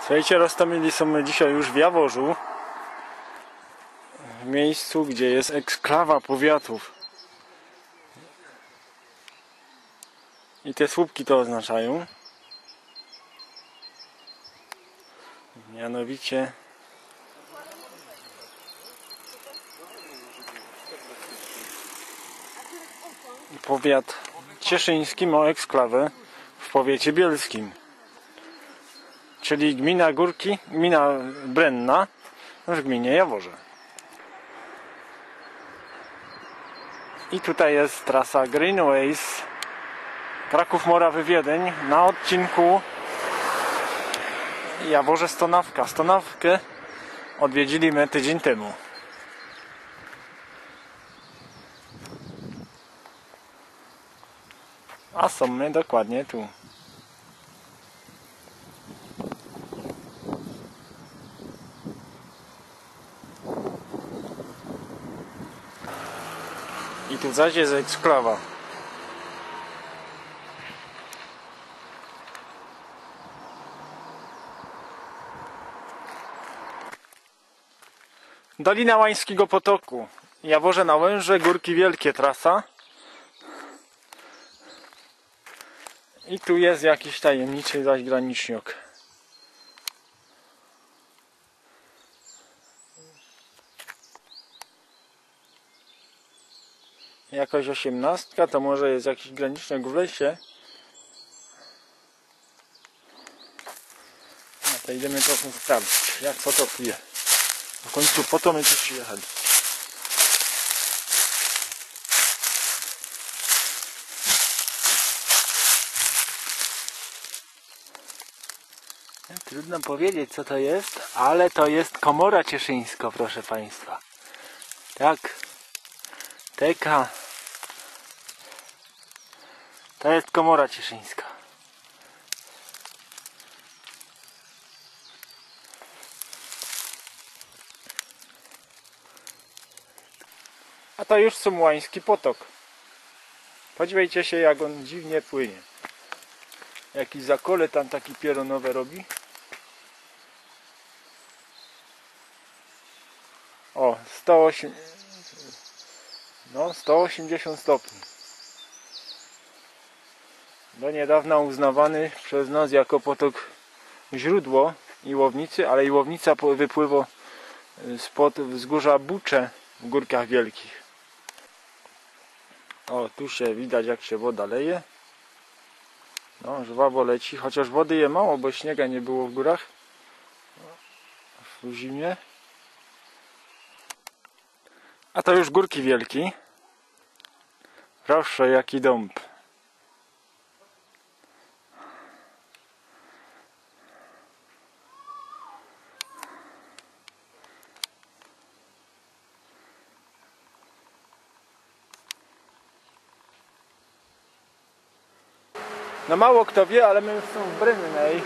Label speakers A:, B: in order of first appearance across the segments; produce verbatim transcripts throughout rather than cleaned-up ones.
A: Słuchajcie, Roztomili są dzisiaj już w Jaworzu, w miejscu, gdzie jest eksklawa powiatów. I te słupki to oznaczają. Mianowicie powiat cieszyński ma eksklawę w powiecie bielskim, czyli gmina Górki, gmina Brenna w gminie Jaworze. I tutaj jest trasa Greenways Kraków-Morawy-Wiedeń na odcinku Jaworze-Stonawka. Stonawkę odwiedziliśmy tydzień temu. A są my dokładnie tu. I tu zaś jest eksklawa. Dolina Łańskiego Potoku, Jaworze na Łęże, Górki Wielkie trasa. I tu jest jakiś tajemniczy zaś graniczniok. Jakoś osiemnastka, to może jest jakiś granicznik w lesie. No to idziemy to sprawdzić, jak co to czuje. W końcu po to my tu przyjechali. Trudno powiedzieć, co to jest, ale to jest komora cieszyńska, proszę Państwa. Tak. Teka. To jest komora cieszyńska. A to już Sumłański Potok. Podziwiajcie się, jak on dziwnie płynie. Jakiś zakole tam taki pieronowe robi. O, sto osiem... no, sto osiemdziesiąt stopni. Do niedawna uznawany przez nas jako potok źródło Iłownicy, ale Iłownica wypływa spod wzgórza Bucze w Górkach Wielkich. O, tu się widać, jak się woda leje. No, żwawo leci, chociaż wody je mało, bo śniega nie było w górach w zimie. A to już Górki Wielki. Proszę, jaki dąb. No mało kto wie, ale my już są w Brennej.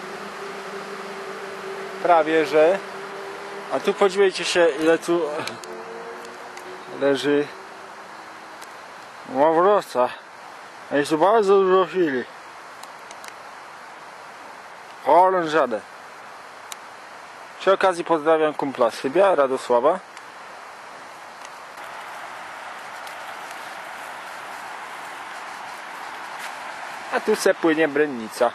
A: Prawie że. A tu podziwiajcie się, ile tu leży ławrosa. Jest tu bardzo dużo chwili. Orężadę. Przy okazji pozdrawiam kumpla z Chybia, Radosława. A tu se płynie Brennica.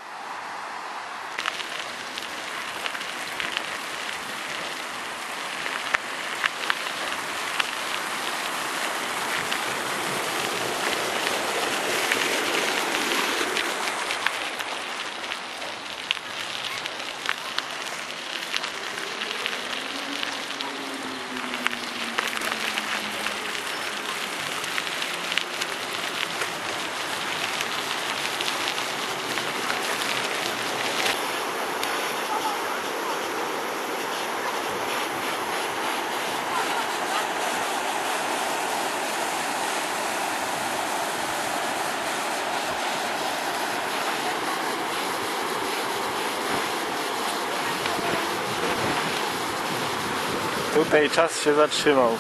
A: Tutaj czas się zatrzymał.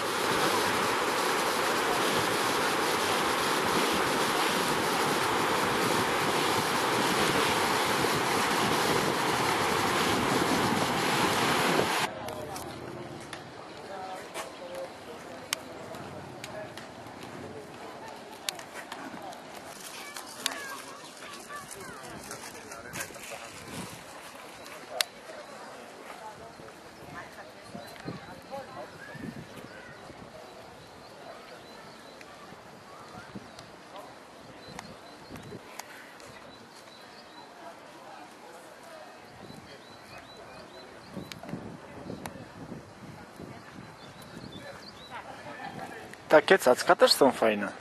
A: Takie cacka też są fajne.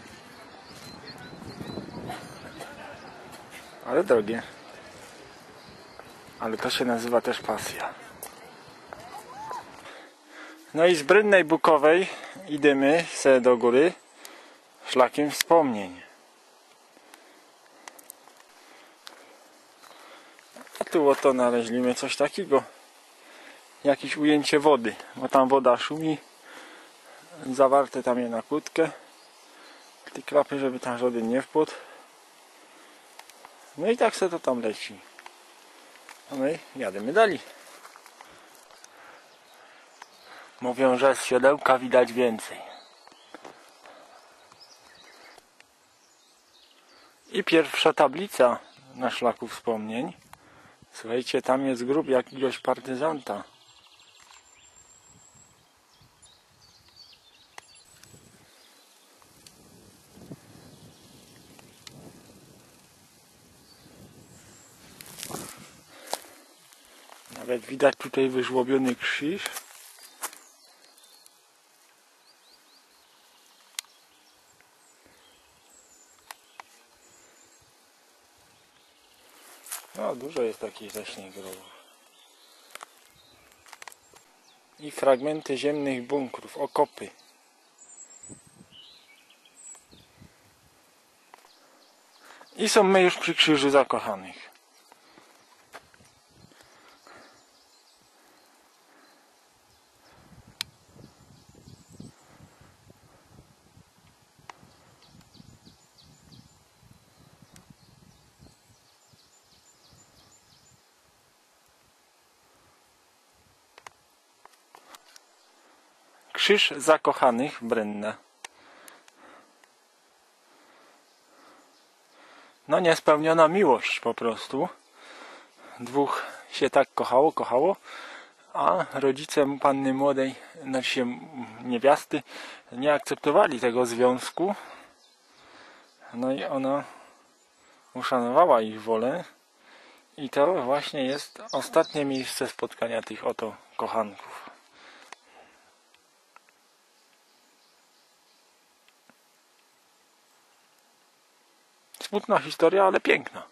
A: Ale drogie. Ale to się nazywa też pasja. No i z Brynnej Bukowej idziemy se do góry szlakiem wspomnień. A tu oto znaleźliśmy coś takiego. Jakieś ujęcie wody, bo tam woda szumi. Zawarte tam je na kłódkę. Te klapy, żeby tam żaden nie wpadł. No i tak se to tam leci. No i jadymy dalej. Mówią, że z siodełka widać więcej. I pierwsza tablica na szlaku wspomnień. Słuchajcie, tam jest grób jakiegoś partyzanta. Nawet widać tutaj wyżłobiony krzyż. No, dużo jest takich leśnych grobów. I fragmenty ziemnych bunkrów, okopy. I są my już przy Krzyżu Zakochanych. Krzyż Zakochanych, Brynna. No niespełniona miłość po prostu. Dwóch się tak kochało, kochało, a rodzice panny młodej, znaczy się niewiasty, nie akceptowali tego związku. No i ona uszanowała ich wolę. I to właśnie jest ostatnie miejsce spotkania tych oto kochanków. Smutna historia, ale piękna.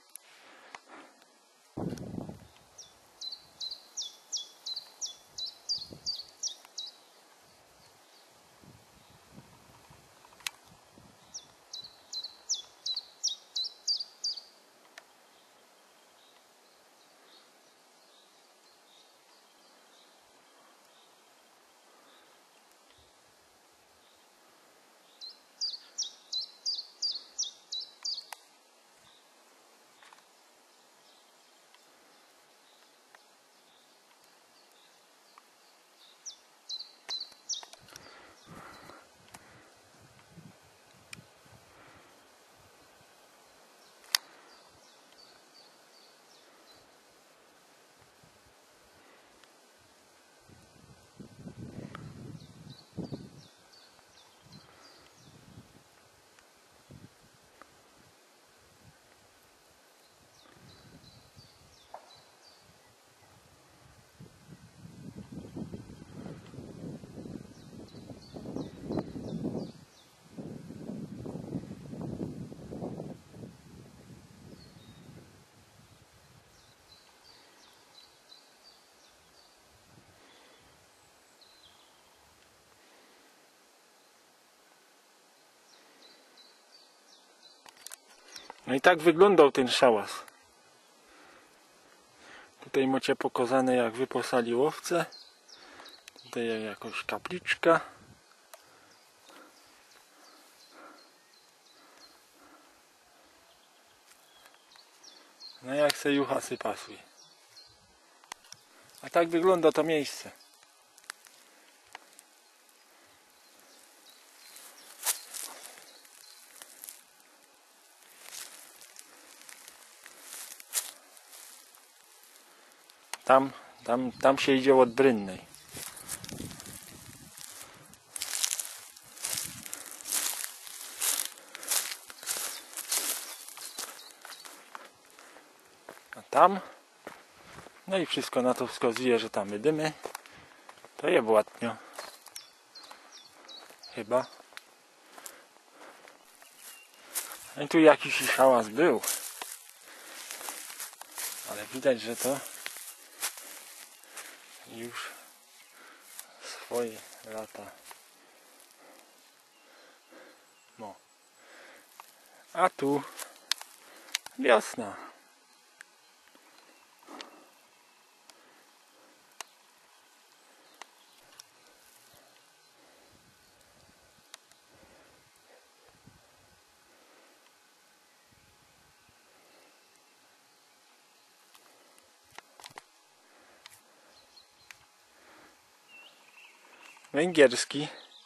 A: No i tak wyglądał ten szałas. Tutaj macie pokazane, jak wyposali łowcę. Tutaj jakaś kapliczka. No jak se juchasy pasły. A tak wygląda to miejsce. Tam, tam, tam się idzie od Brynnej. A tam, no i wszystko na to wskazuje, że tam jedymy. To je Błatnio. Chyba. I tu jakiś hałas był. Ale widać, że to już swoje lata. No. A tu wiosna. Węgierski.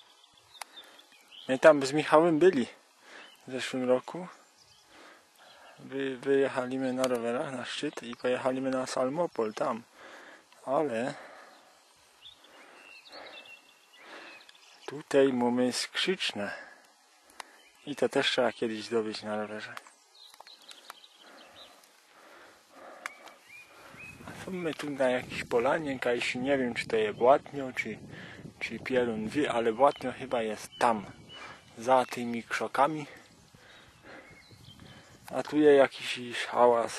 A: My tam z Michałem byli w zeszłym roku. Wy, wyjechaliśmy na rowerach na szczyt i pojechaliśmy na Salmopol tam. Ale tutaj mamy skrzyczne. I to też trzeba kiedyś zdobyć na rowerze. A są my tu na jakiejś polanie, jakaś, nie wiem czy to jest Błatnio, czy, czy Pierun wie, ale Błatnio chyba jest tam, za tymi krzokami. A tu jest jakiś hałas.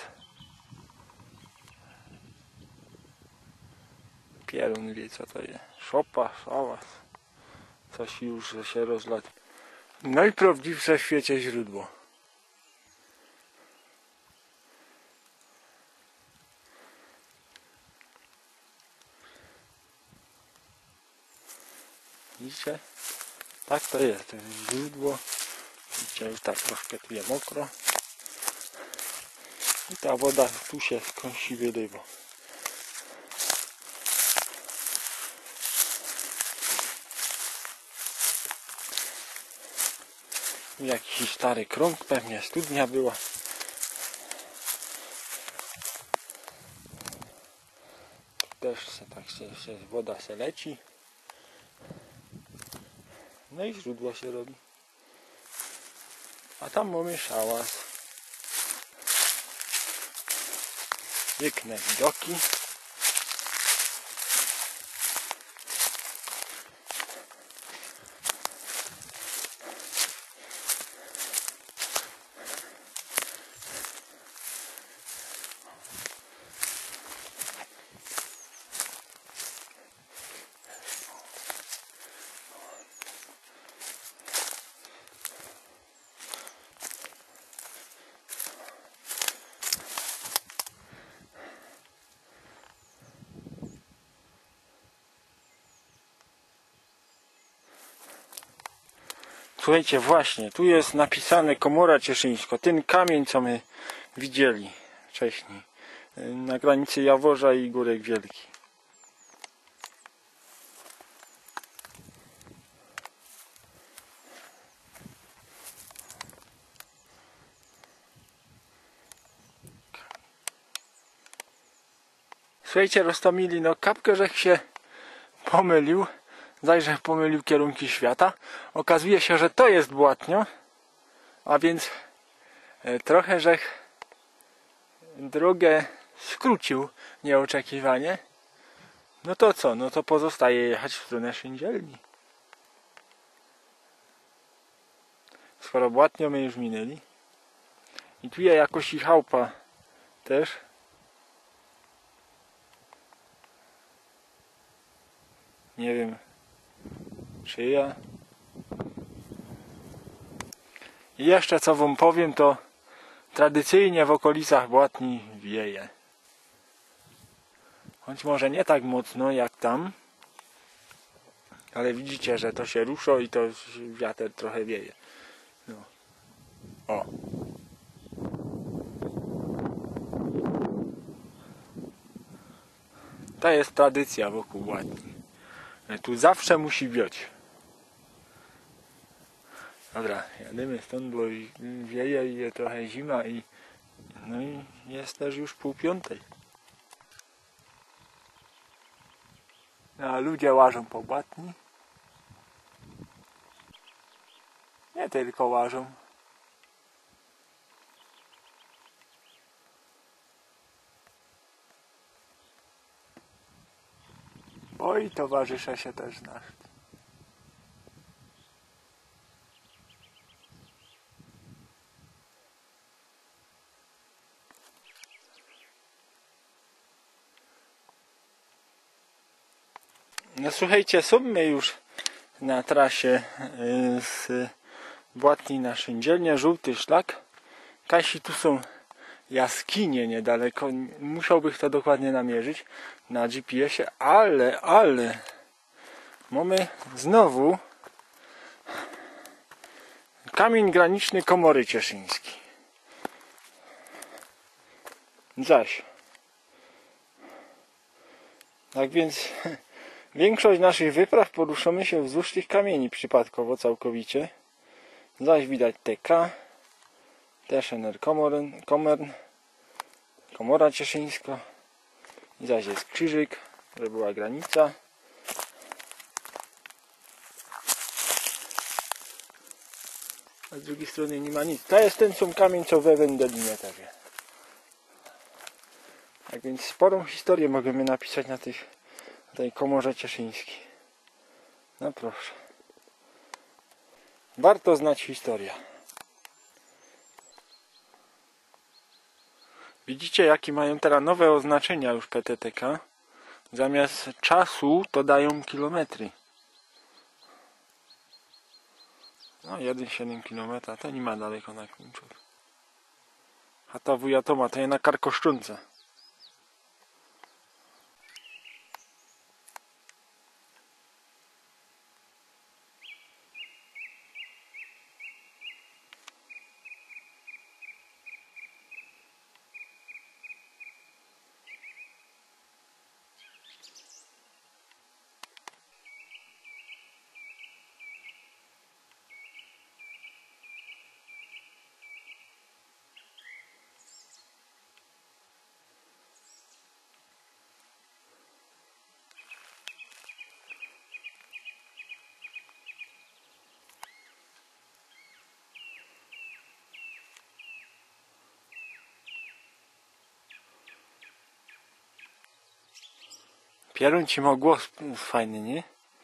A: Pierun wie co to jest. Szopa, hałas. Coś już się rozlat. Najprawdziwsze w świecie źródło. Widzicie? Tak to jest. To jest źródło. Widzicie, już tak troszkę tu jest mokro. I ta woda tu się skąsi wylewa. Jakiś stary krąg, pewnie studnia była. Też się, tak się, się woda się leci. No i źródło się robi. A tam mamy szałas. Piękne widoki. Słuchajcie, właśnie, tu jest napisane Komora Cieszyńska. Ten kamień, co my widzieli wcześniej. Na granicy Jaworza i Górek Wielki. Słuchajcie, Rostomili, no kapkę żech się pomylił. Zajrzech pomylił kierunki świata. Okazuje się, że to jest Błatnio. A więc trochę żech drogę skrócił nieoczekiwanie. No to co? No to pozostaje jechać w stronę Szyndzielni. Skoro Błatnio my już minęli. I tu jest jakoś i chałupa też. Nie wiem czyja. I jeszcze co wam powiem, to tradycyjnie w okolicach Błatni wieje. Choć może nie tak mocno jak tam. Ale widzicie, że to się rusza i to wiatr trochę wieje. No. O. To jest tradycja wokół Błatni. Tu zawsze musi wiać. Dobra, jadymy stąd, bo wieje i jest trochę zima i no i jest też już pół piątej. A ludzie łażą po Błatni. Nie tylko łażą. Oj, towarzysze się też znasz. No słuchajcie, są my już na trasie z Błatni na Szyndzielnie, żółty szlak. Kasi, tu są jaskinie niedaleko, musiałbym to dokładnie namierzyć na G P S ie, ale, ale mamy znowu kamień graniczny Komory Cieszyński. Zaś. Tak więc większość naszych wypraw poruszamy się wzdłuż tych kamieni przypadkowo całkowicie. Zaś widać T K, też N R Komorn, Komern, Komora Cieszyńska. I zaś jest krzyżyk, że była granica. A z drugiej strony nie ma nic. To jest ten sam kamień, co we Wendelinie też. Tak więc sporą historię możemy napisać na, tych, na tej Komorze Cieszyńskiej. No proszę. Warto znać historię. Widzicie, jakie mają teraz nowe oznaczenia już P T T K. Zamiast czasu to dają kilometry. No jeden przecinek siedem kilometra to nie ma daleko na Klimczów. A ta wuja Toma to jest na Karkoszczunce. Pierun ci ma głos fajny, nie?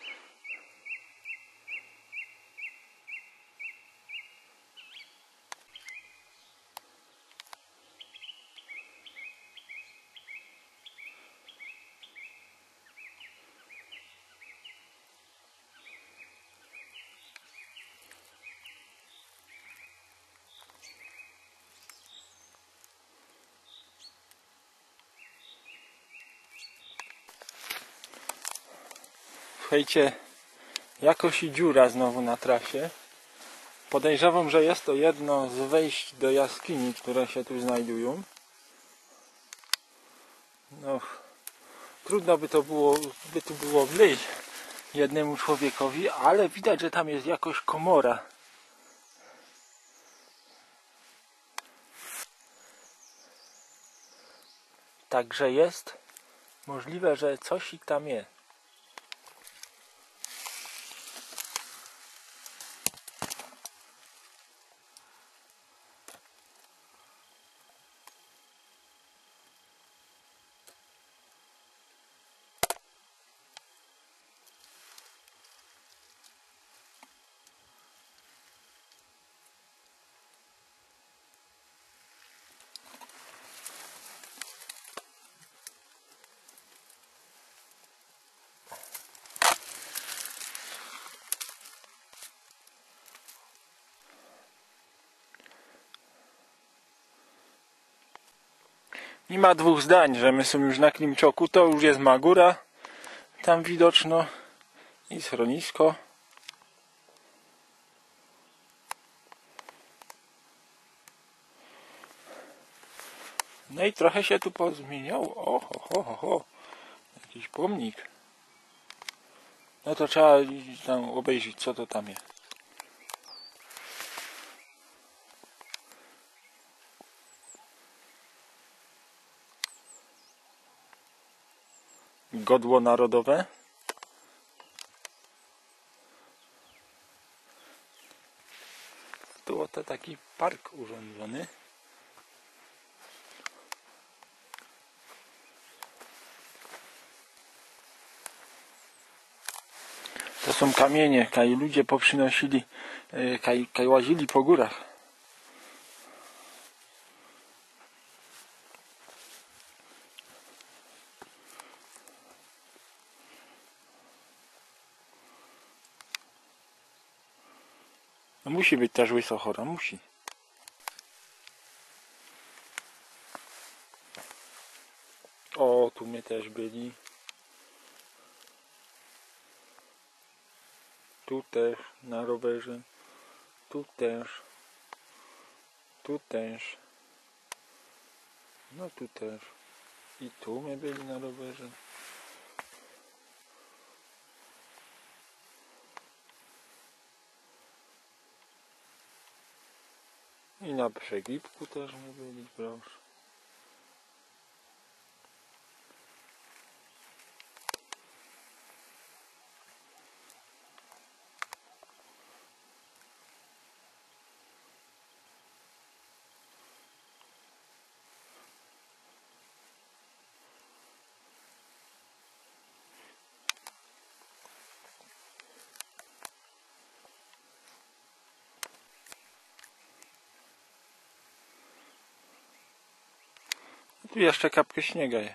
A: Słuchajcie, jakoś i dziura znowu na trasie. Podejrzewam, że jest to jedno z wejść do jaskini, które się tu znajdują. No, trudno by to było, by tu było wleźć jednemu człowiekowi, ale widać, że tam jest jakoś komora. Także jest możliwe, że coś ich tam jest. Nie ma dwóch zdań, że my są już na Klimczoku, to już jest Magura, tam widoczno, i schronisko. No i trochę się tu pozmieniało. O, ho, ho, ho, ho. Jakiś pomnik. No to trzeba tam obejrzeć, co to tam jest. Godło narodowe. Tu oto taki park urządzony. To są kamienie, kaj ludzie poprzynosili, kaj, kaj łazili po górach. No musi być też łysochora, musi. O, tu mnie też byli. Tu też na rowerze. Tu też. Tu też. No tu też. I tu mnie byli na rowerze. I na przegipku też nie byli, proszę. Tu jeszcze kapkę śniega je.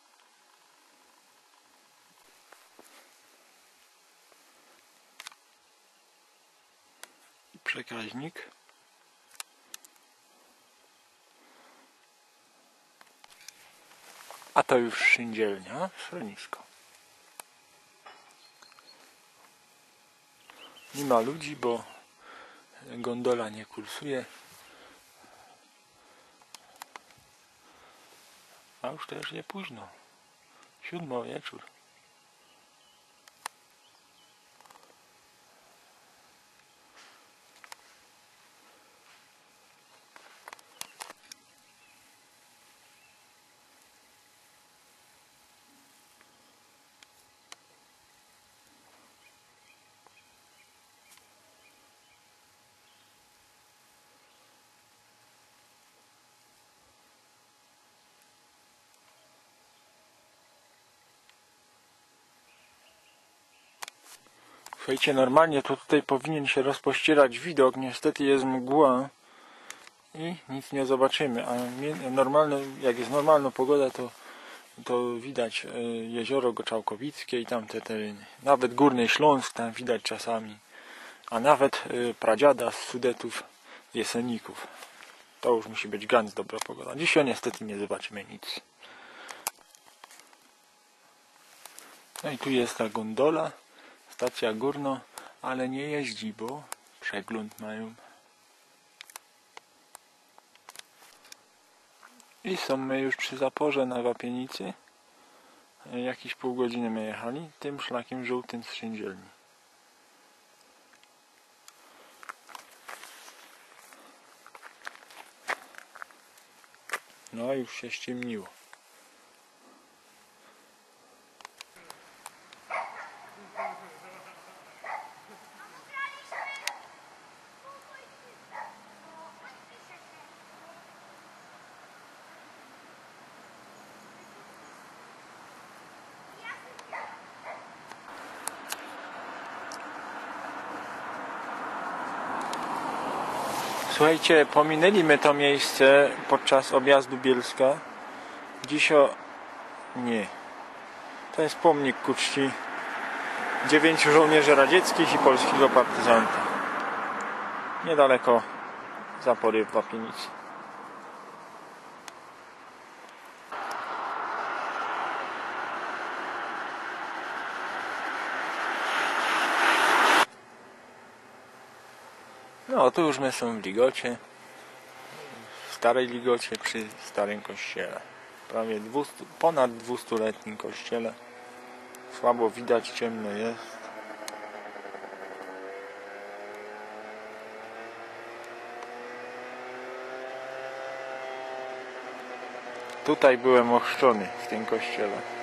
A: I przekaźnik. A to już szyndzielnia, schronisko. Nie ma ludzi, bo gondola nie kursuje. A już też nie późno. Siódma wieczór. Słuchajcie, normalnie to tutaj powinien się rozpościerać widok, niestety jest mgła i nic nie zobaczymy, a normalne, jak jest normalna pogoda, to, to widać jezioro Goczałkowickie i tam te tereny. Nawet Górny Śląsk tam widać czasami, a nawet pradziada z Sudetów, Jeseników. To już musi być ganz dobra pogoda. Dzisiaj niestety nie zobaczymy nic. No i tu jest ta gondola. Stacja górno, ale nie jeździ, bo przegląd mają. I są my już przy zaporze na Wapienicy. Jakieś pół godziny my jechali tym szlakiem żółtym z Szyndzielni. No już się ściemniło. Słuchajcie, pominęliśmy to miejsce podczas objazdu Bielska. Dziś o... nie. To jest pomnik ku czci dziewięciu żołnierzy radzieckich i polskiego partyzanta. Niedaleko zapory w Wapienicy. No, tu już my są w Ligocie, w starej Ligocie, przy starym kościele. Prawie dwustu, ponad dwustuletnim kościele. Słabo widać, ciemno jest. Tutaj byłem ochrzczony w tym kościele.